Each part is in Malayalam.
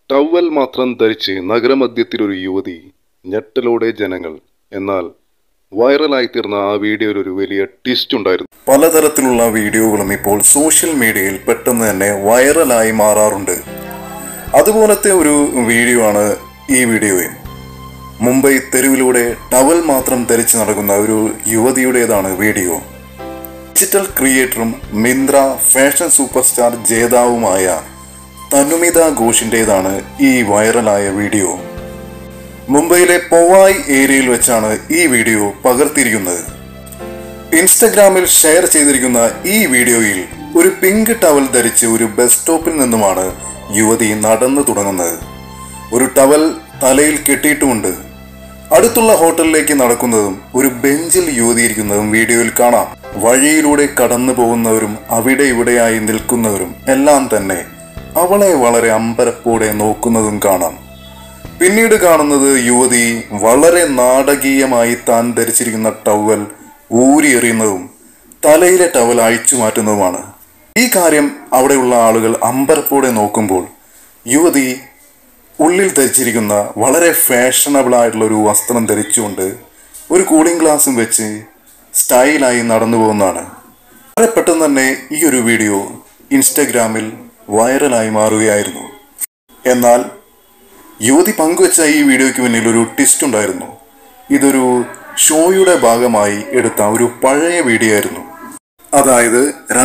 ടവൽ മാത്രം ധരിച്ച് നഗരമധ്യത്തിലൊരു യുവതി, ഞെട്ടലോടെ ജനങ്ങൾ. എന്നാൽ വൈറലായിത്തീർന്ന ആ വീഡിയോയിൽ ഒരു വലിയ ട്വിസ്റ്റ് ഉണ്ടായിരുന്നു. പലതരത്തിലുള്ള വീഡിയോകളും ഇപ്പോൾ സോഷ്യൽ മീഡിയയിൽ പെട്ടെന്ന് തന്നെ വൈറലായി മാറാറുണ്ട്. അതുപോലത്തെ ഒരു വീഡിയോ ആണ് ഈ വീഡിയോയും. മുംബൈ തെരുവിലൂടെ ടവൽ മാത്രം ധരിച്ച് നടക്കുന്ന ഒരു യുവതിയുടേതാണ് വീഡിയോ. ഡിജിറ്റൽ ക്രിയേറ്ററും മിന്ത്ര ഫാഷൻ സൂപ്പർ സ്റ്റാർ ജേതാവുമായ തനുമിത ഘോഷിൻ്റെതാണ് ഈ വൈറലായ വീഡിയോ. മുംബൈയിലെ പവായ് ഏരിയയിൽ വെച്ചാണ് ഈ വീഡിയോ പകർത്തിയിരിക്കുന്നത്. ഇൻസ്റ്റഗ്രാമിൽ ഷെയർ ചെയ്തിരിക്കുന്ന ഈ വീഡിയോയിൽ ഒരു പിങ്ക് ടവൽ ധരിച്ച് ഒരു ബസ് സ്റ്റോപ്പിൽ നിന്നുമാണ് യുവതി നടന്നു തുടങ്ങുന്നത്. ഒരു ടവൽ തലയിൽ കെട്ടിയിട്ടുമുണ്ട്. അടുത്തുള്ള ഹോട്ടലിലേക്ക് നടക്കുന്നതും ഒരു ബെഞ്ചിൽ യുവതി ഇരിക്കുന്നതും വീഡിയോയിൽ കാണാം. വഴിയിലൂടെ കടന്നു പോകുന്നവരും അവിടെ ഇവിടെയായി നിൽക്കുന്നവരും എല്ലാം തന്നെ അവളെ വളരെ അമ്പരപ്പോടെ നോക്കുന്നതും കാണാം. പിന്നീട് കാണുന്നത് യുവതി വളരെ നാടകീയമായി താൻ ധരിച്ചിരിക്കുന്ന ടവൽ ഊരിയെറിയുന്നതും തലയിലെ ടവൽ അഴിച്ചു മാറ്റുന്നതുമാണ്. ഈ കാര്യം അവിടെയുള്ള ആളുകൾ അമ്പരപ്പോടെ നോക്കുമ്പോൾ യുവതി ഉള്ളിൽ ധരിച്ചിരിക്കുന്ന വളരെ ഫാഷനബിൾ ആയിട്ടുള്ള ഒരു വസ്ത്രം ധരിച്ചുകൊണ്ട് ഒരു കൂളിംഗ് ഗ്ലാസും വെച്ച് സ്റ്റൈലായി നടന്നു പോകുന്നതാണ്. വളരെ പെട്ടെന്ന് തന്നെ ഈ ഒരു വീഡിയോ ഇൻസ്റ്റഗ്രാമിൽ വൈറലായി മാറുകയായിരുന്നു. എന്നാൽ യുവതി പങ്കുവെച്ച ഈ വീഡിയോയ്ക്ക് പിന്നിൽ ഒരു ട്വിസ്റ്റ് ഉണ്ടായിരുന്നു. ഇതൊരു ഷോയുടെ ഭാഗമായി എടുത്ത ഒരു പഴയ വീഡിയോ ആയിരുന്നു. അതായത്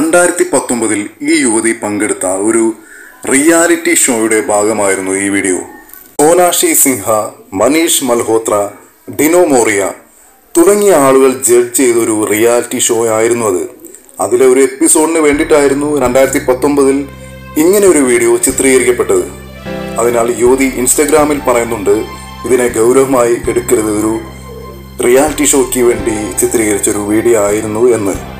2019 ഈ യുവതി പങ്കെടുത്ത ഒരു റിയാലിറ്റി ഷോയുടെ ഭാഗമായിരുന്നു ഈ വീഡിയോ. സോനാക്ഷി സിൻഹ, മനീഷ് മൽഹോത്ര, ഡിനോ മോറിയ തുടങ്ങിയ ആളുകൾ ജഡ്ജ് ചെയ്തൊരു റിയാലിറ്റി ഷോ ആയിരുന്നു അത്. അതിലെ ഒരു എപ്പിസോഡിന് വേണ്ടിയിട്ടായിരുന്നു 2019 ഇങ്ങനെ ഒരു വീഡിയോ ചിത്രീകരിക്കപ്പെട്ടത്. അതിനാൽ യുവതി ഇൻസ്റ്റഗ്രാമിൽ പറയുന്നുണ്ട്, ഇതിനെ ഗൗരവമായി എടുക്കരുത്, ഒരു റിയാലിറ്റി ഷോയ്ക്ക് വേണ്ടി ചിത്രീകരിച്ചൊരു വീഡിയോ ആയിരുന്നു എന്ന്.